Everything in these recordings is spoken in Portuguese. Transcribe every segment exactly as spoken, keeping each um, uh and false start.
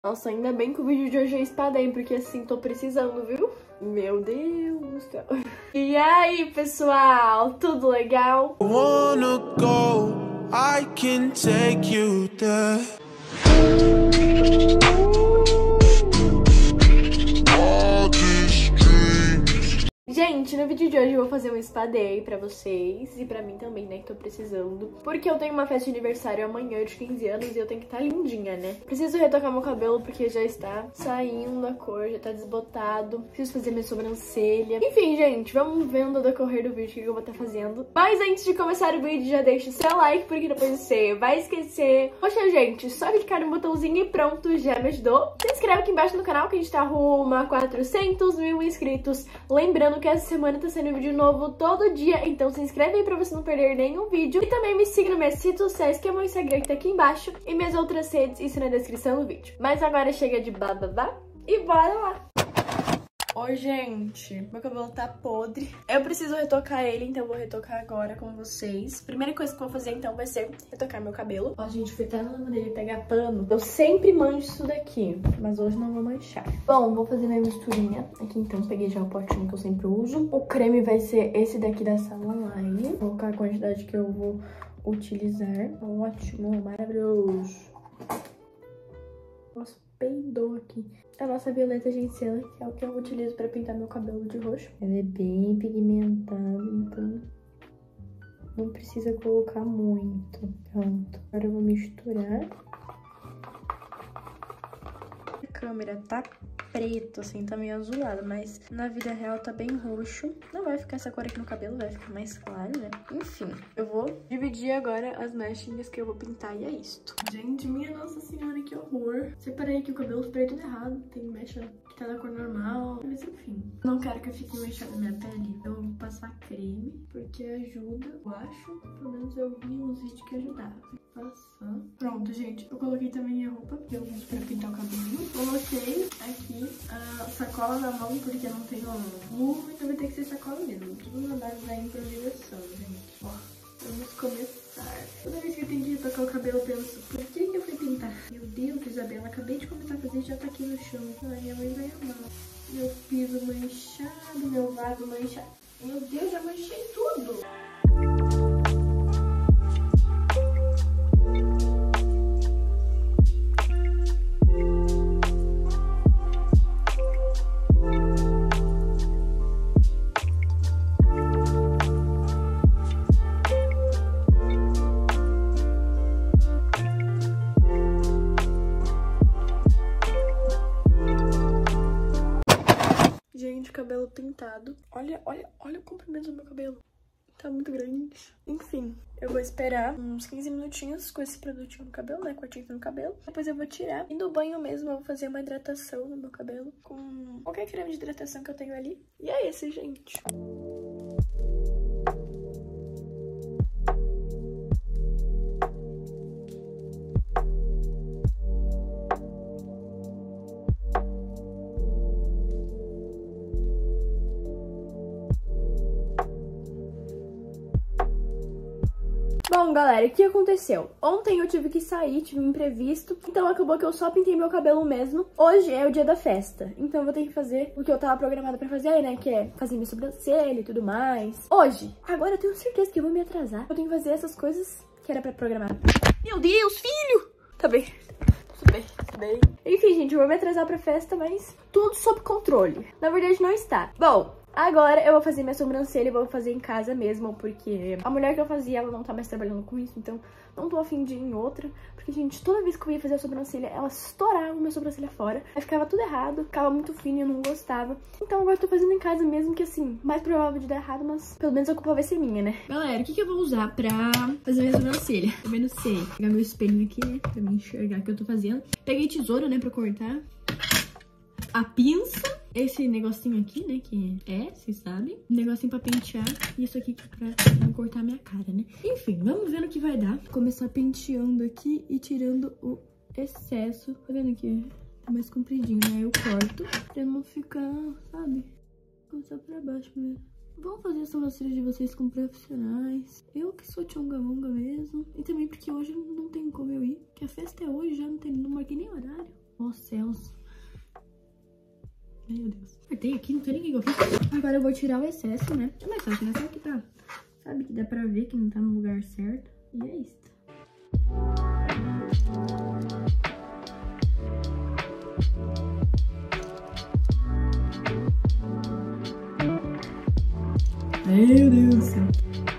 Nossa, ainda bem que o vídeo de hoje é espada, hein? Porque assim, tô precisando, viu? Meu Deus do céu. E aí, pessoal? Tudo legal? I wanna go, I can take you there. Gente, no vídeo de hoje eu vou fazer um spa day pra vocês e pra mim também, né, que tô precisando. Porque eu tenho uma festa de aniversário amanhã de quinze anos e eu tenho que estar lindinha, né? Preciso retocar meu cabelo porque já está saindo a cor, já tá desbotado. Preciso fazer minha sobrancelha. Enfim, gente, vamos vendo ao decorrer do vídeo o que eu vou estar fazendo. Mas antes de começar o vídeo, já deixa o seu like, porque depois você vai esquecer. Poxa, gente, só clicar no botãozinho e pronto, já me ajudou. Se inscreve aqui embaixo no canal que a gente tá rumo a quatrocentos mil inscritos. Lembrando que essa semana tá sendo vídeo novo todo dia, então se inscreve aí pra você não perder nenhum vídeo. E também me siga nas minhas redes sociais, que é meu Instagram que tá aqui embaixo, e minhas outras redes, isso na descrição do vídeo. Mas agora chega de bababá e bora lá! Oi, gente, meu cabelo tá podre. Eu preciso retocar ele, então eu vou retocar agora com vocês. Primeira coisa que eu vou fazer, então, vai ser retocar meu cabelo. Ó, gente, fui até na lavanderia pegar pano. Eu sempre mancho isso daqui, mas hoje não vou manchar. Bom, vou fazer minha misturinha. Aqui, então, peguei já o potinho que eu sempre uso. O creme vai ser esse daqui da Salonline. Vou colocar a quantidade que eu vou utilizar. Ótimo, maravilhoso. Nossa, peidou aqui. A nossa violeta genciana, que é o que eu utilizo pra pintar meu cabelo de roxo. Ela é bem pigmentada, então não precisa colocar muito. Pronto. Agora eu vou misturar. A câmera tá preto, assim, tá meio azulado, mas na vida real tá bem roxo. Não vai ficar essa cor aqui no cabelo, vai ficar mais claro, né? Enfim, eu vou dividir agora as mechinhas que eu vou pintar e é isto. Gente, minha nossa senhora, que horror. Separei aqui o cabelo, separei tudo errado. Tem mecha que tá na cor normal, mas enfim. Não quero que fique manchada na minha pele, então eu vou passar creme, porque ajuda, eu acho. Pelo menos eu vi uns vídeos que ajudavam. Passar. Pronto, gente. Eu coloquei também a roupa que eu uso pra pintar o cabelo. Coloquei aqui a sacola na mão, porque eu não tenho luva, então vai ter que ser sacola mesmo. Tudo na base da improvisação, gente. Ó, vamos começar. Toda vez que eu tenho que retocar o cabelo, eu penso, por que que eu fui pintar? Meu Deus, Isabela, acabei de começar a fazer e já tá aqui no chão. Ai, minha mãe vai amar. Meu piso manchado, meu vaso manchado. Meu Deus, já manchei tudo. Gente, cabelo pintado. Olha, olha, olha o comprimento do meu cabelo. Tá muito grande. Enfim, eu vou esperar uns quinze minutinhos com esse produtinho no cabelo, né? Com a tinta no cabelo. Depois eu vou tirar. E no banho mesmo eu vou fazer uma hidratação no meu cabelo com qualquer creme de hidratação que eu tenho ali. E é esse, gente. Bom, galera, o que aconteceu? Ontem eu tive que sair, tive um imprevisto, então acabou que eu só pintei meu cabelo mesmo. Hoje é o dia da festa, então eu vou ter que fazer o que eu tava programada pra fazer, né, que é fazer minha sobrancelha e tudo mais. Hoje, agora eu tenho certeza que eu vou me atrasar. Eu tenho que fazer essas coisas que era pra programar. Meu Deus, filho! Tá bem, tudo bem, tudo bem. Enfim, gente, eu vou me atrasar pra festa, mas tudo sob controle. Na verdade, não está. Bom, agora eu vou fazer minha sobrancelha e vou fazer em casa mesmo, porque a mulher que eu fazia, ela não tá mais trabalhando com isso, então não tô afim de ir em outra. Porque, gente, toda vez que eu ia fazer a sobrancelha, ela estourava minha sobrancelha fora. Aí ficava tudo errado, ficava muito fino e eu não gostava. Então agora eu tô fazendo em casa mesmo, que assim, mais provável de dar errado, mas pelo menos a culpa vai ser minha, né? Galera, o que que eu vou usar pra fazer minha sobrancelha? Eu não sei. Vou pegar meu espelhinho aqui, né, pra me enxergar o que eu tô fazendo. Peguei tesoura, né, pra cortar. A pinça, esse negocinho aqui, né, que é, vocês sabem, um negocinho pra pentear, e isso aqui pra não cortar a minha cara, né. Enfim, vamos ver no que vai dar. Vou começar penteando aqui e tirando o excesso. Tá vendo aqui? Tá mais compridinho, né, eu corto pra não ficar, sabe, começar pra baixo mesmo. Vamos fazer a sobrancelha de vocês com profissionais. Eu que sou tchonga-monga mesmo. E também porque hoje não tem como eu ir, que a festa é hoje, já não tem, não marquei nem horário. Oh, céus. Meu Deus. Apertei aqui, não tem ninguém que eu fiz. Agora eu vou tirar o excesso, né? É mais fácil, né? Sabe que tá... Sabe que dá pra ver que não tá no lugar certo. E é isso. Meu Deus do céu.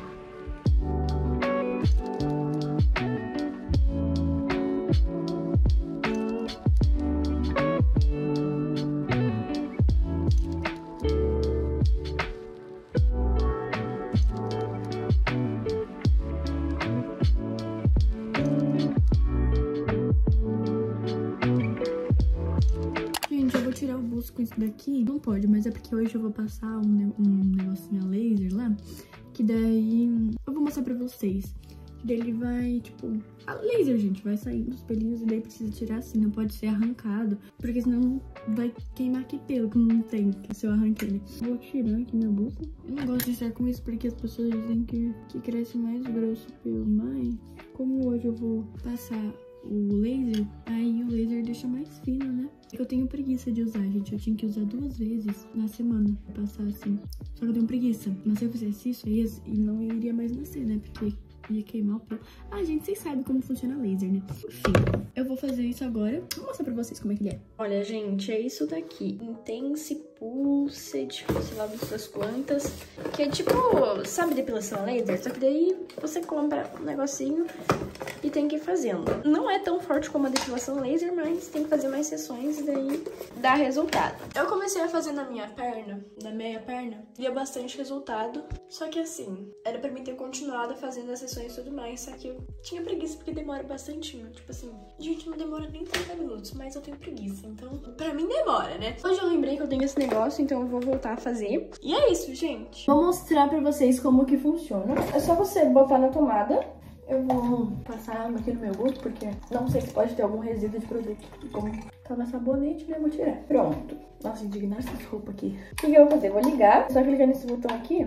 Gente, eu vou tirar o buço com isso daqui. Não pode, mas é porque hoje eu vou passar um, ne um negocinho a laser lá. Que daí eu vou mostrar pra vocês. Que daí ele vai, tipo... A laser, gente, vai saindo dos pelinhos e daí precisa tirar assim. Não pode ser arrancado. Porque senão vai queimar aqui pelo, que não tem. Que se eu arranque ele. Vou tirar aqui meu buço. Eu não gosto de estar com isso porque as pessoas dizem que, que cresce mais grosso o pelo. Mas como hoje eu vou passar o laser, aí o laser deixa mais fino, né? Eu tenho preguiça de usar, gente. Eu tinha que usar duas vezes na semana pra passar assim. Só que eu tenho preguiça. Mas se eu fizesse isso, aí e não iria mais nascer, né? Porque ia queimar o pelo. Ah, gente, vocês sabem como funciona laser, né? Enfim, eu vou fazer isso agora. Vou mostrar pra vocês como é que ele é. Olha, gente, é isso daqui. Intense Pulsed, sei lá das quantas. Que é tipo, sabe, depilação laser? Só que daí você compra um negocinho e tem que ir fazendo. Não é tão forte como a depilação laser, mas tem que fazer mais sessões e daí dá resultado. Eu comecei a fazer na minha perna, na meia perna, via bastante resultado. Só que assim, era pra mim ter continuado fazendo as sessões e tudo mais, só que eu tinha preguiça porque demora bastante. Tipo assim, gente, não demora nem trinta minutos, mas eu tenho preguiça, então pra mim demora, né? Hoje eu lembrei que eu tenho esse negócio, então eu vou voltar a fazer. E é isso, gente. Vou mostrar pra vocês como que funciona. É só você botar na tomada. Eu vou passar água aqui no meu buço, porque não sei se pode ter algum resíduo de produto. E como tava sabonete, né, eu vou tirar. Pronto. Nossa, indignar essas roupas aqui. O que, que eu vou fazer? Vou ligar, só clicar nesse botão aqui.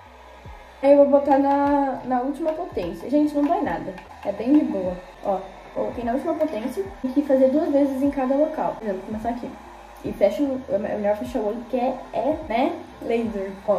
Aí eu vou botar na, na última potência. Gente, não dói nada. É bem de boa. Ó, coloquei na última potência. Tem que fazer duas vezes em cada local. Por exemplo, vou começar aqui. E fecha, é melhor fechar o olho, porque é, é, né, laser. Ó.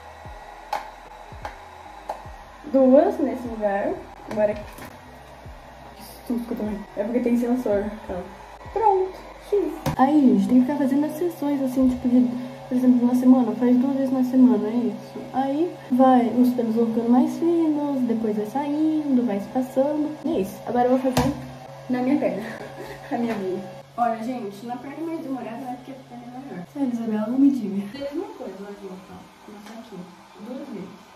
Duas nesse lugar. Agora aqui. Que susto também. É porque tem sensor. Então. Pronto. X. Aí, gente, tem que ficar fazendo as sessões assim, tipo de... Por exemplo, na semana, faz duas vezes na semana, é isso. Aí vai, os pelos vão ficando mais finos, depois vai saindo, vai se passando. E é isso. Agora eu vou fazer na minha perna. A minha meia. Olha, gente, na perna mais demorada, eu acho que a perna é maior. Sério, Isabela, não me diga. É a mesma coisa, olha aqui, ó. Começar aqui. Duas vezes.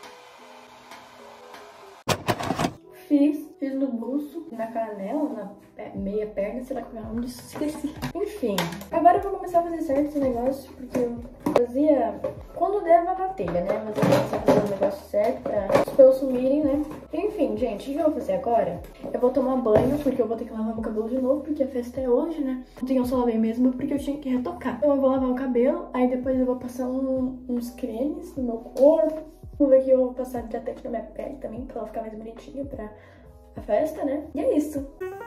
Fiz, fiz no buço, na canela, na meia perna, sei lá como é o nome disso, esqueci. Enfim, agora eu vou começar a fazer certo esse negócio, porque eu fazia quando deva na telha, né? Mas eu vou começar a fazer o negócio certo pra os pelos sumirem, né? Enfim, gente, o que eu vou fazer agora? Eu vou tomar banho, porque eu vou ter que lavar meu cabelo de novo, porque a festa é hoje, né? Ontem eu só lavei mesmo porque eu tinha que retocar. Então eu vou lavar o cabelo, aí depois eu vou passar um, uns cremes no meu corpo. Vou ver que eu vou passar hidratante na minha pele também, pra ela ficar mais bonitinha pra a festa, né? E é isso.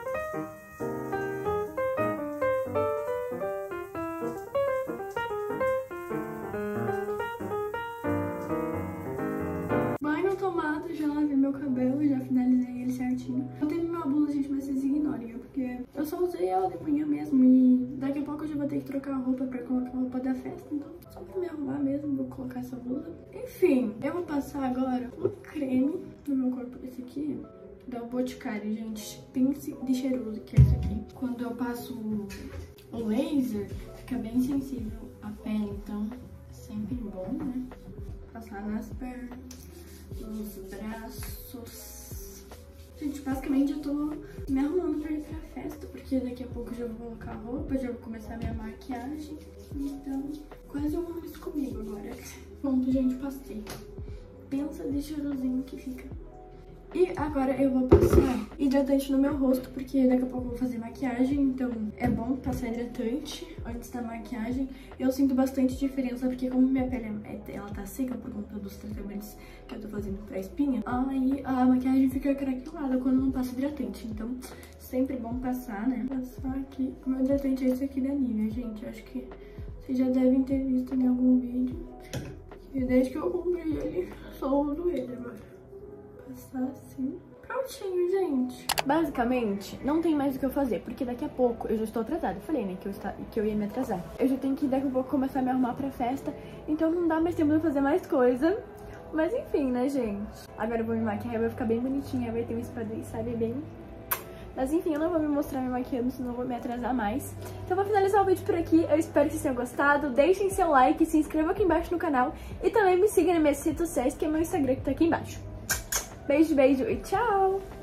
Banho tomado, já lavei meu cabelo, já finalizei ele certinho. Eu tenho minha blusa, gente, mas vocês ignorem, porque eu só usei ela de manhã mesmo e daqui a pouco eu já vou ter que trocar a roupa pra colocar a roupa da festa, então só pra me arrumar mesmo, vou colocar essa blusa. Enfim, eu vou passar agora um creme no meu corpo, esse aqui, da Boticário, gente, Pince de Cheiroso, que é esse aqui. Quando eu passo o laser, fica bem sensível a pele, então é sempre bom, né? Passar nas pernas, nos braços. Gente, basicamente eu tô me arrumando pra ir pra festa, porque daqui a pouco eu já vou colocar roupa, já vou começar a minha maquiagem. Então, quase um mês comigo agora. Pronto, gente, passei. Pensa de cheirosinho que fica. E agora eu vou passar hidratante no meu rosto, porque daqui a pouco eu vou fazer maquiagem, então é bom passar hidratante antes da maquiagem. Eu sinto bastante diferença, porque como minha pele é, ela tá seca por conta dos tratamentos que eu tô fazendo pra espinha, aí a maquiagem fica craquelada quando não passa hidratante. Então, sempre bom passar, né? Passar aqui. O meu hidratante é esse aqui da Nivea, gente. Eu acho que vocês já devem ter visto em algum vídeo. E desde que eu comprei ele, só uso ele agora. Passar assim. Prontinho, gente. Basicamente, não tem mais o que eu fazer, porque daqui a pouco eu já estou atrasada. Eu falei, né, que eu, está, que eu ia me atrasar. Eu já tenho que daqui a pouco começar a me arrumar pra festa, então não dá mais tempo de fazer mais coisa. Mas enfim, né, gente? Agora eu vou me maquiar, vai ficar bem bonitinha, vai ter um espadrão, sabe, bem... Mas enfim, eu não vou me mostrar me maquiando, senão eu vou me atrasar mais. Então eu vou finalizar o vídeo por aqui. Eu espero que vocês tenham gostado. Deixem seu like, se inscrevam aqui embaixo no canal. E também me sigam nas minhas redes sociais, que é meu Instagram que tá aqui embaixo. Beijo, beijo e tchau!